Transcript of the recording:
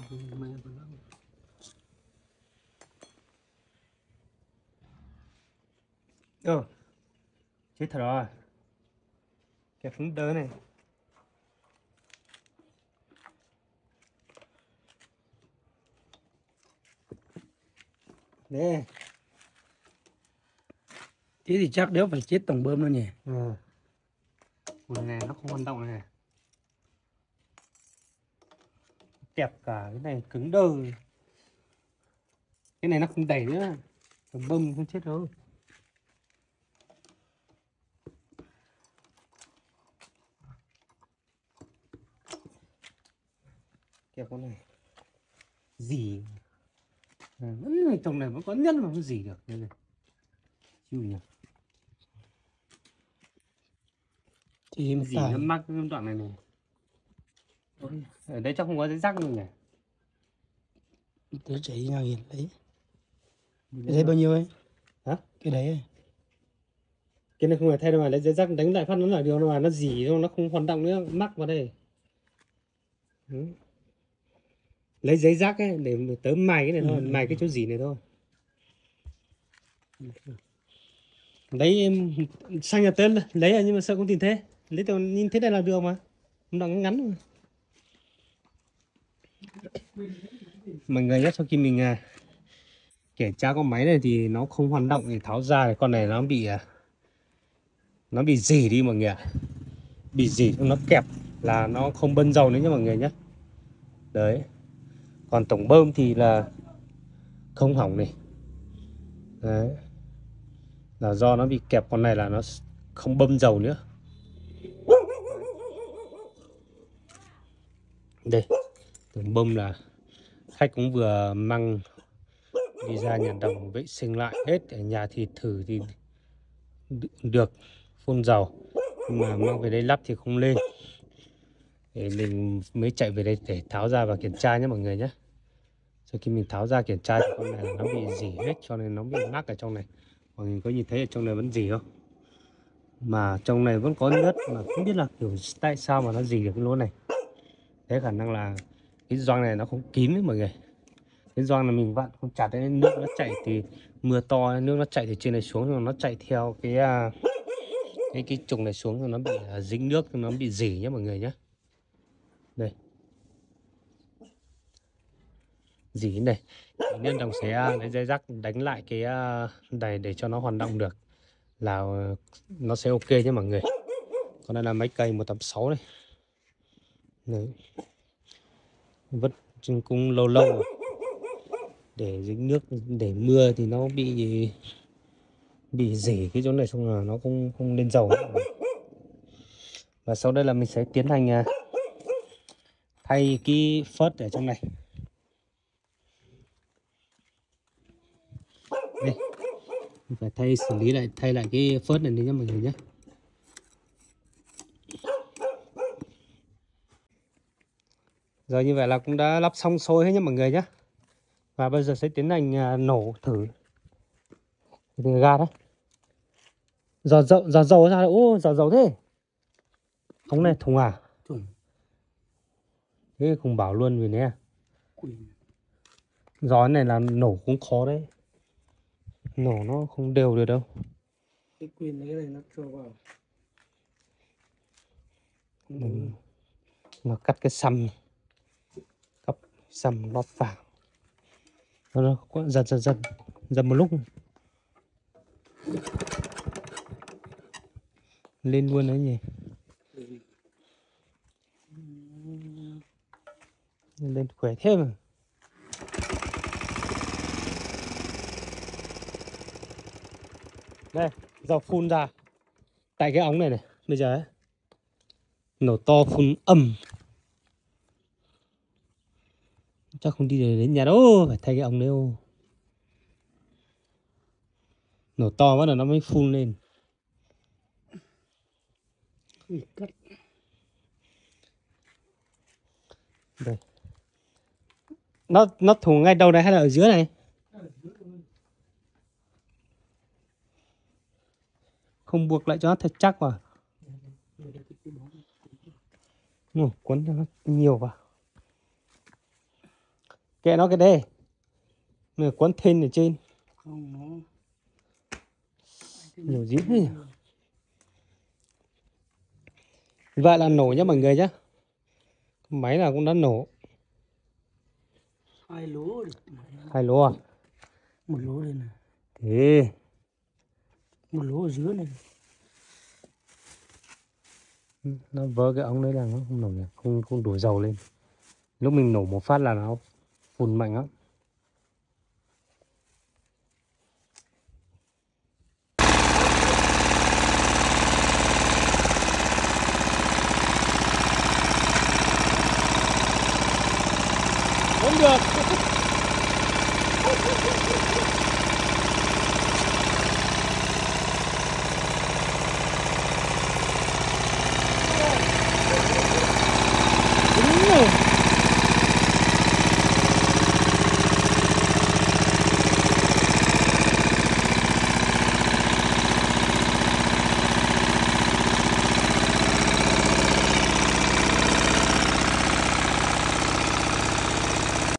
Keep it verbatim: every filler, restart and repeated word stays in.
Ơ, chết thật rồi. Kẹp xuống đỡ này. Đây. Thế thì chắc đéo phải chết tổng bơm đâu nhỉ. Ừ. Cái này nó không hoạt động này. Kẹp cả cái này cứng đơ. Cái này nó không đẩy nữa. Tổng bơm không chết đâu. Kẹp con này. Gì? À, vẫn trong này vẫn có nhất mà không gì được. Đây này. Chịu nhỉ. Thì Gì nó mắc cái đoạn này này. Ở đây chắc không có giấy rắc đâu nhỉ. Tớ chạy nhau hiện lấy. Cái đấy bao nhiêu ấy? Hả? Cái đấy ấy. Cái này không phải thay đâu mà lấy giấy rắc đánh lại phát nó lại điều mà nó dỉ không, nó không hoạt động nữa, mắc vào đây. Ừ. Lấy giấy rắc ấy để tớ mài cái này thôi, ừ. Mài cái chỗ dỉ này thôi. Lấy sang nhà tớ lấy à, nhưng mà sợ không tìm thế. Lấy tao nhìn thế này là được mà. Nó ngắn ngắn mà. Mọi người nhé, sau khi mình à, kiểm tra con máy này thì nó không hoạt động thì tháo ra, con này nó bị à, nó bị dỉ đi mọi người ạ. Bị dỉ nó kẹp là nó không bơm dầu nữa nhé mọi người nhé. Đấy. Còn tổng bơm thì là không hỏng này. Đấy. Là do nó bị kẹp con này là nó không bơm dầu nữa. Đây. Tổng bơm là khách cũng vừa mang đi ra nhà đồng vệ sinh lại hết. Ở nhà thì thử thì được phun dầu, nhưng mà mang về đây lắp thì không lên. Để mình mới chạy về đây để tháo ra và kiểm tra nhé mọi người nhé. Sau khi mình tháo ra kiểm tra thì con này nó bị rỉ hết, cho nên nó bị mắc ở trong này. Mọi người có nhìn thấy ở trong này vẫn rỉ không? Mà trong này vẫn có nước, mà không biết là kiểu tại sao mà nó rỉ được cái lỗ này. Thế khả năng là cái gioăng này nó không kín đấy mọi người. Cái gioăng là mình vặn không chặt đến nước nó chảy thì mưa to, nước nó chảy từ trên này xuống rồi nó chạy theo cái cái cái trục này xuống rồi nó bị dính nước, nó bị rỉ nhé mọi người nhé. Đây. Dỉ này. Nên đồng sẽ lấy dây rắc đánh lại cái này để cho nó hoạt động được là nó sẽ ok nhé mọi người. Còn đây là máy cây một tám sáu này. Đấy. Vứt cũng lâu lâu rồi. Để dính nước, để mưa thì nó bị bị rỉ cái chỗ này, xong rồi nó không không lên dầu nữa. Và sau đây là mình sẽ tiến hành thay cái phớt ở trong này. Đây. Mình phải thay xử lý lại thay lại cái phớt này đi nhé mọi người nhé. Rồi như vậy là cũng đã lắp xong xuôi hết nhé mọi người nhé. Và bây giờ sẽ tiến hành nổ thử thì ga đấy. Giò dầu, giò dầu ra đây. Ô, giò dầu thế. Ống này thùng à? Thùng. Thế không bảo luôn vì nè. Giò này là nổ cũng khó đấy. Nổ nó không đều được đâu. Cái quyền cái này nó cho vào. Ừ. Nó cắt cái xăm. Cắt xăm lót vào. Nó giật giật giật. Giật một lúc. Lên luôn đấy nhỉ. Lên khỏe thế mà. Đây, dầu phun ra tại cái ống này này. Bây giờ ấy, nổ to phun ầm. Chắc không đi đến nhà đâu, phải thay cái ống đấy ô. Nổ to bắt đầu nó mới phun lên. Đây. Nó nó thủng ngay đầu này hay là ở dưới này? Không buộc lại cho nó thật chắc vào. Ừ, cuốn cho nó nhiều vào. Kệ nó cái đây. Mà quấn thên ở trên. Không nó Nhiều díu thế nhỉ. Vậy là nổ nhá mọi người nhá. Máy nào cũng đã nổ. hai lỗ được. Hai lỗ à? Một lỗ đây này. Thế. Một lỗ ở dưới này. Nó vỡ cái ống đấy là nó không nổ nhỉ. Không, không đổ dầu lên. Lúc mình nổ một phát là nó phun mạnh lắm. Không được.